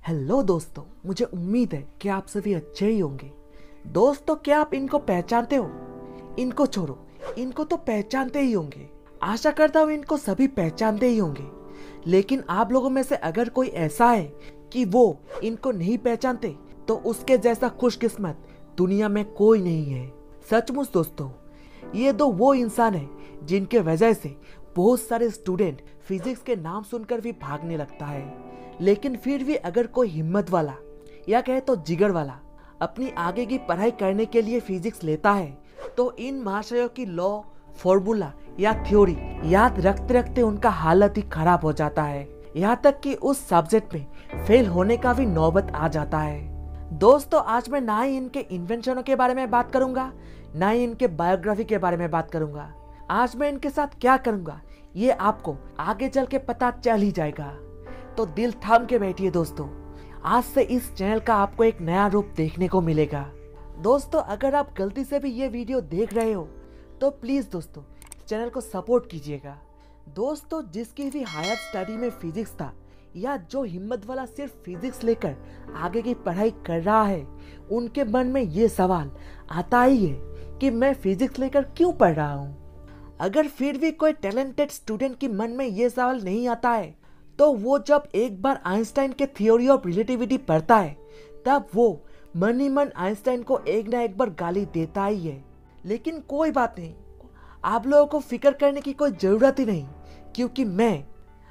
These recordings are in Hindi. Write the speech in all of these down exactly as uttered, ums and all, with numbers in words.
हेलो दोस्तों, मुझे उम्मीद है कि आप सभी अच्छे ही होंगे। दोस्तों, क्या आप इनको पहचानते हो? इनको छोड़ो, इनको तो पहचानते ही होंगे। आशा करता हूँ इनको सभी पहचानते ही होंगे। लेकिन आप लोगों में से अगर कोई ऐसा है कि वो इनको नहीं पहचानते, तो उसके जैसा खुशकिस्मत दुनिया में कोई नहीं है। सचमुच दोस्तों, ये दो वो इंसान है जिनके वजह से बहुत सारे स्टूडेंट फिजिक्स के नाम सुनकर भी भागने लगता है। लेकिन फिर भी अगर कोई हिम्मत वाला या कहे तो जिगर वाला अपनी आगे की पढ़ाई करने के लिए फिजिक्स लेता है, तो इन महाशयों की लॉ, फॉर्मूला या थ्योरी याद रखते रखते उनका हालत ही खराब हो जाता है। यहाँ तक कि उस सब्जेक्ट में फेल होने का भी नौबत आ जाता है। दोस्तों, आज मैं ना ही इनके इन्वेंशनों के बारे में बात करूंगा, ना ही इनके बायोग्राफी के बारे में बात करूंगा। आज मैं इनके साथ क्या करूंगा ये आपको आगे चल के पता चल ही जाएगा। तो दिल थाम के बैठिए दोस्तों, आज से इस चैनल का आपको एक नया रूप देखने को मिलेगा। दोस्तों, अगर आप गलती से भी ये वीडियो देख रहे हो तो प्लीज दोस्तों चैनल को सपोर्ट कीजिएगा। दोस्तों, जिसकी भी हायर स्टडी में फिजिक्स था या जो हिम्मत वाला सिर्फ फिजिक्स लेकर आगे की पढ़ाई कर रहा है, उनके मन में ये सवाल आता ही है कि मैं फिजिक्स लेकर क्यों पढ़ रहा हूँ। अगर फिर भी कोई टैलेंटेड स्टूडेंट के मन में ये सवाल नहीं आता है, तो वो जब एक बार आइंस्टाइन के थ्योरी ऑफ रिलेटिविटी पढ़ता है, तब वो मन ही मन आइंस्टाइन को एक ना एक बार गाली देता ही है। लेकिन कोई बात नहीं, आप लोगों को फिक्र करने की कोई जरूरत ही नहीं, क्योंकि मैं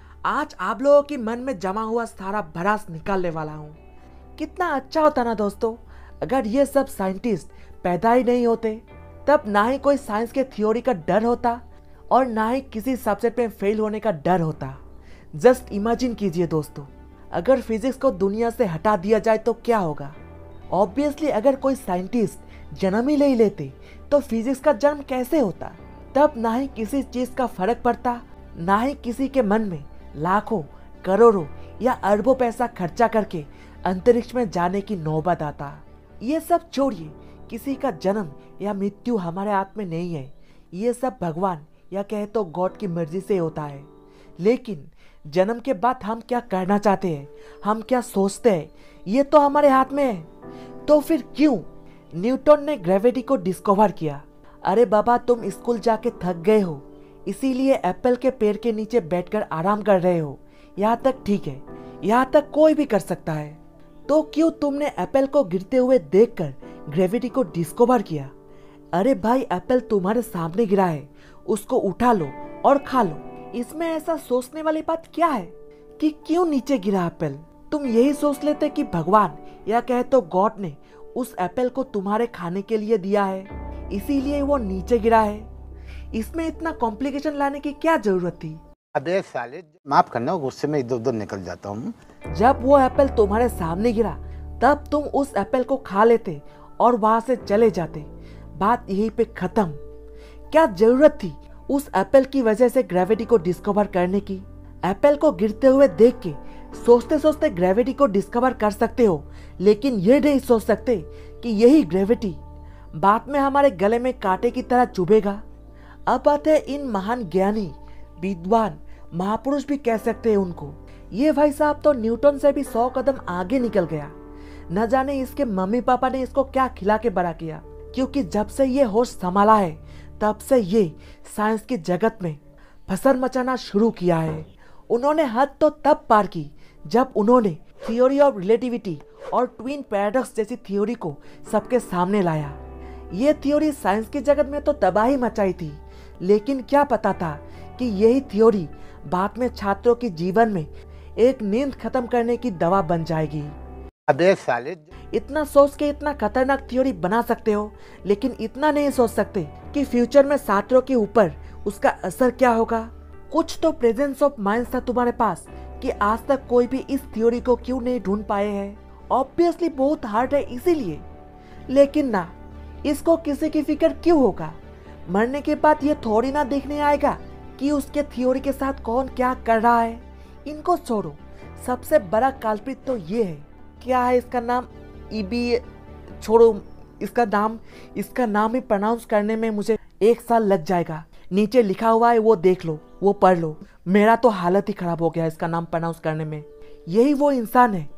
आज आप लोगों के मन में जमा हुआ सारा भड़ास निकालने वाला हूँ। कितना अच्छा होता ना दोस्तों, अगर ये सब साइंटिस्ट पैदा ही नहीं होते, तब ना ही कोई साइंस के थ्योरी का डर होता और ना ही किसी सब्जेक्ट में फेल होने का डर होता। जस्ट इमेजिन कीजिए दोस्तों, अगर फिजिक्स को दुनिया से हटा दिया जाए तो क्या होगा। ऑब्वियसली अगर कोई साइंटिस्ट जन्म ही नहीं लेते तो फिजिक्स का जन्म कैसे होता। तब ना ही किसी चीज का फर्क पड़ता, ना ही किसी के मन में लाखों, करोड़ों या अरबों पैसा खर्चा करके अंतरिक्ष में जाने की नौबत आता। ये सब छोड़िए, किसी का जन्म या मृत्यु हमारे हाथ में नहीं है। ये सब भगवान या कहे तो गॉड की मर्जी से होता है। लेकिन जन्म के बाद हम क्या करना चाहते हैं, हम क्या सोचते हैं, ये तो हमारे हाथ में है। तो फिर क्यों न्यूटन ने ग्रेविटी को डिस्कवर किया? अरे बाबा, तुम स्कूल जाके थक गए हो, इसीलिए एप्पल के पेड़ के नीचे बैठकर आराम कर रहे हो। यहाँ तक ठीक है, यहाँ तक कोई भी कर सकता है। तो क्यों तुमने एप्पल को गिरते हुए देखकर ग्रेविटी को डिस्कवर किया? अरे भाई, एप्पल तुम्हारे सामने गिरा है, उसको उठा लो और खा लो। इसमें ऐसा सोचने वाली बात क्या है कि क्यों नीचे गिरा एप्पल? तुम यही सोच लेते कि भगवान या कहे तो गॉड ने उस एप्पल को तुम्हारे खाने के लिए दिया है, इसीलिए वो नीचे गिरा है। इसमें इतना कॉम्प्लिकेशन लाने की क्या जरूरत थी? अबे साले, माफ करना, गुस्से में इधर उधर निकल जाता हूँ। जब वो एप्पल तुम्हारे सामने गिरा, तब तुम उस एप्पल को खा लेते और वहां से चले जाते। बात यहीं पे खत्म। क्या जरूरत थी उस एप्पल की वजह से ग्रेविटी को डिस्कवर करने की? एप्पल को गिरते हुए देख के सोचते सोचते ग्रेविटी को डिस्कवर कर सकते हो, लेकिन ये नहीं सोच सकते कि यही ग्रेविटी बाद में हमारे गले में कांटे की तरह चुभेगा। अब बात है इन महान ज्ञानी, विद्वान, महापुरुष भी कह सकते हैं उनको। ये भाई साहब तो न्यूटन से भी सौ कदम आगे निकल गया। न जाने इसके मम्मी पापा ने इसको क्या खिला के बड़ा किया, क्योंकि जब से ये होश संभाला है, तब से ये साइंस की जगत में फसर मचाना शुरू किया है। उन्होंने हद तो तब पार की जब उन्होंने थ्योरी ऑफ रिलेटिविटी और ट्विन पैराडॉक्स जैसी थ्योरी को सबके सामने लाया। ये थ्योरी साइंस की जगत में तो तबाही मचाई थी, लेकिन क्या पता था कि यही थ्योरी बाद में छात्रों के जीवन में एक नींद खत्म करने की दवा बन जाएगी। अबे साले, इतना सोच के इतना खतरनाक थ्योरी बना सकते हो, लेकिन इतना नहीं सोच सकते कि फ्यूचर में छात्रों के ऊपर उसका असर क्या होगा। कुछ तो प्रेजेंस ऑफ माइंड था तुम्हारे पास कि आज तक कोई भी इस थ्योरी को क्यों नहीं ढूंढ पाए हैं। ऑब्वियसली बहुत हार्ड है इसीलिए। लेकिन ना, इसको किसी की फिक्र क्यों होगा? मरने के बाद ये थोड़ी ना देखने आएगा कि उसके थ्योरी के साथ कौन क्या कर रहा है। इनको छोड़ो, सबसे बड़ा काल्पित तो ये है, क्या है इसका नाम, ईबी, छोड़ो इसका नाम, इसका नाम ही प्रोनाउंस करने में मुझे एक साल लग जाएगा। नीचे लिखा हुआ है, वो देख लो, वो पढ़ लो। मेरा तो हालत ही खराब हो गया इसका नाम प्रोनाउंस करने में। यही वो इंसान है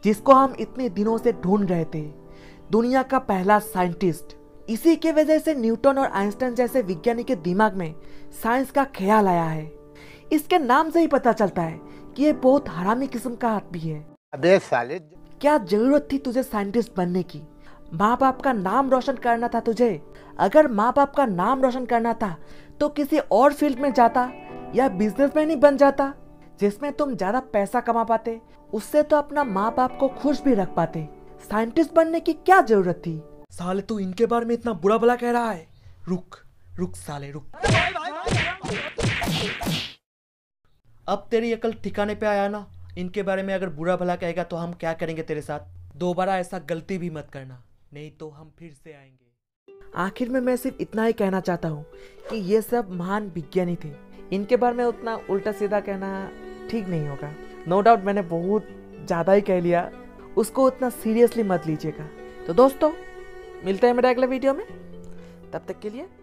जिसको हम इतने दिनों से ढूंढ रहे थे, दुनिया का पहला साइंटिस्ट। इसी के वजह से न्यूटन और आइंस्टाइन जैसे विज्ञानी के दिमाग में साइंस का ख्याल आया है। इसके नाम से ही पता चलता है कि ये बहुत हरामी किस्म का आदमी है। अबे साले, क्या जरूरत थी तुझे साइंटिस्ट बनने की? माँ बाप का नाम रोशन करना था तुझे। अगर माँ बाप का नाम रोशन करना था तो किसी और फील्ड में जाता या बिजनेसमैन ही बन जाता, जिसमें तुम ज्यादा पैसा कमा पाते। उससे तो अपना माँ बाप को खुश भी रख पाते। साइंटिस्ट बनने की क्या जरूरत थी? साले तू इनके बारे में इतना बुरा भला कह रहा है? रुक रुक साले रुक। अब तेरी अकल ठिकाने पे आया ना? इनके बारे में अगर बुरा भला कहेगा तो हम क्या करेंगे तेरे साथ? दोबारा ऐसा गलती भी मत करना, नहीं तो हम फिर से आएंगे। आखिर में मैं सिर्फ इतना ही कहना चाहता हूँ कि ये सब महान विज्ञानी थे। इनके बारे में उतना उल्टा सीधा कहना ठीक नहीं होगा। नो डाउट मैंने बहुत ज़्यादा ही कह लिया, उसको उतना सीरियसली मत लीजिएगा। तो दोस्तों, मिलते हैं मेरे अगले वीडियो में, तब तक के लिए